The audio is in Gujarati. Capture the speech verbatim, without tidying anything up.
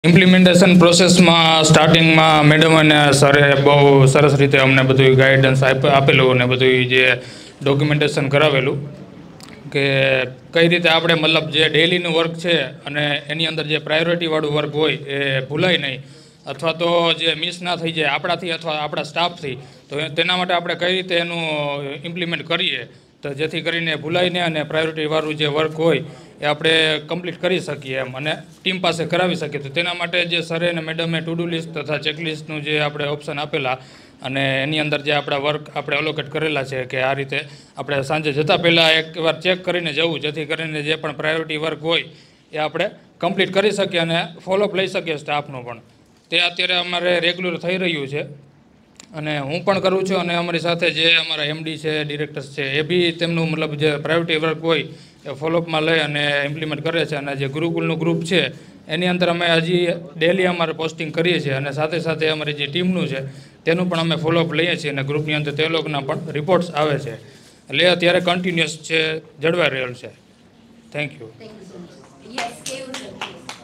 ઇમ્પ્લિમેન્ટેશન પ્રોસેસમાં સ્ટાર્ટિંગમાં મેડમ અને સરે બહુ સરસ રીતે અમને બધું ગાઈડન્સ આપેલું અને બધું જે ડોક્યુમેન્ટેશન કરાવેલું કે કઈ રીતે આપણે મતલબ જે ડેલીનું વર્ક છે અને એની અંદર જે પ્રાયોરિટીવાળું વર્ક હોય એ ભૂલાય નહીં અથવા તો જે મિસ ના થઈ જાય આપણાથી અથવા આપણા સ્ટાફથી, તો તેના માટે આપણે કઈ રીતે એનું ઇમ્પ્લિમેન્ટ કરીએ તો જેથી કરીને ભૂલાય નહીં અને પ્રાયોરિટીવાળું જે વર્ક હોય એ આપણે કમ્પ્લીટ કરી શકીએ એમ અને ટીમ પાસે કરાવી શકીએ. તો તેના માટે જે સરે અને મેડમે ટુ ડુ લિસ્ટ તથા ચેકલિસ્ટનું જે આપણે ઓપ્શન આપેલા અને એની અંદર જે આપણા વર્ક આપણે અલોકેટ કરેલા છે કે આ રીતે આપણે સાંજે જતાં પહેલાં એકવાર ચેક કરીને જવું જેથી કરીને જે પણ પ્રાયોરિટી વર્ક હોય એ આપણે કમ્પ્લીટ કરી શકીએ અને ફોલોઅપ લઈ શકીએ સ્ટાફનું પણ. તે અત્યારે અમારે રેગ્યુલર થઈ રહ્યું છે અને હું પણ કરું છું અને અમારી સાથે જે અમારા એમડી છે, ડિરેક્ટર્સ છે એ બી તેમનું મતલબ જે પ્રાયોરિટી વર્ક હોય એ ફોલોઅપમાં લઈ અને ઇમ્પ્લિમેન્ટ કરે છે. અને જે ગુરુકુલનું ગ્રુપ છે એની અંદર અમે હજી ડેલી અમારે પોસ્ટિંગ કરીએ છીએ અને સાથે સાથે અમારી જે ટીમનું છે તેનું પણ અમે ફોલોઅપ લઈએ છીએ અને ગ્રુપની અંદર તે લોકોના પણ રિપોર્ટ્સ આવે છે એટલે અત્યારે કન્ટિન્યુઅસ છે, જળવાઈ રહેલ છે. Thank you.